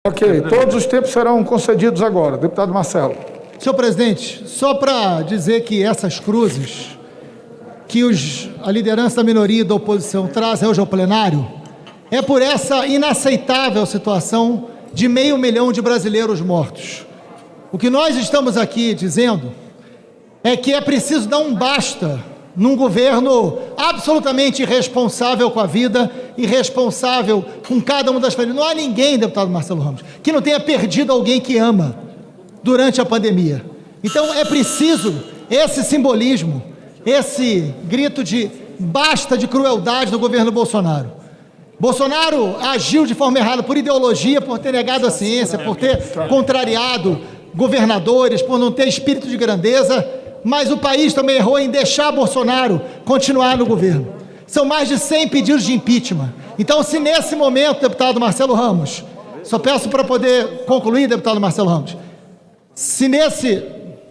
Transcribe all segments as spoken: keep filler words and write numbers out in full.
Ok, todos os tempos serão concedidos agora. Deputado Marcelo. Senhor presidente, só para dizer que essas cruzes que os, a liderança da minoria e da oposição trazem hoje ao plenário é por essa inaceitável situação de meio milhão de brasileiros mortos. O que nós estamos aqui dizendo é que é preciso dar um basta num governo absolutamente irresponsável com a vida, irresponsável com cada uma das famílias. Não há ninguém, deputado Marcelo Ramos, que não tenha perdido alguém que ama durante a pandemia. Então é preciso esse simbolismo, esse grito de basta de crueldade do governo Bolsonaro. Bolsonaro agiu de forma errada por ideologia, por ter negado a ciência, por ter contrariado governadores, por não ter espírito de grandeza, mas o país também errou em deixar Bolsonaro continuar no governo. São mais de cem pedidos de impeachment. Então, se nesse momento, deputado Marcelo Ramos, só peço para poder concluir, deputado Marcelo Ramos, se nesse...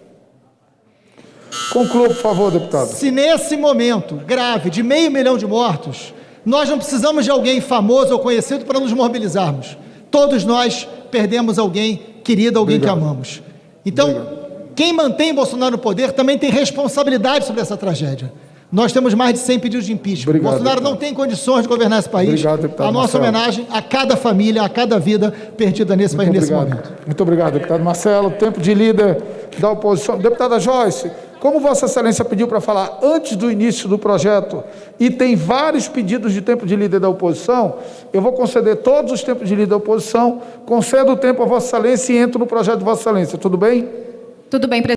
Conclua, por favor, deputado. Se nesse momento grave de meio milhão de mortos, nós não precisamos de alguém famoso ou conhecido para nos mobilizarmos. Todos nós perdemos alguém querido, alguém Obrigado. que amamos. Então, Obrigado. quem mantém Bolsonaro no poder também tem responsabilidade sobre essa tragédia. Nós temos mais de cem pedidos de impeachment. Obrigado, Bolsonaro deputado. não tem condições de governar esse país. Obrigado, deputado a nossa Marcelo. homenagem a cada família, a cada vida perdida nesse Muito país obrigado. nesse momento. Muito obrigado, deputado Marcelo. Tempo de líder da oposição. Deputada Joyce, como Vossa Excelência pediu para falar antes do início do projeto e tem vários pedidos de tempo de líder da oposição, eu vou conceder todos os tempos de líder da oposição, concedo o tempo a Vossa Excelência e entro no projeto de Vossa Excelência. Tudo bem? Tudo bem, presidente.